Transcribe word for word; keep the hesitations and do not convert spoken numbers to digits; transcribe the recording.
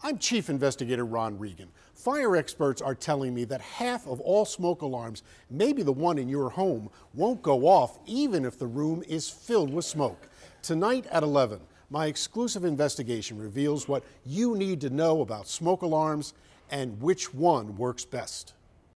I'm Chief Investigator Ron Regan. Fire experts are telling me that half of all smoke alarms, maybe the one in your home, won't go off even if the room is filled with smoke. Tonight at eleven, my exclusive investigation reveals what you need to know about smoke alarms and which one works best.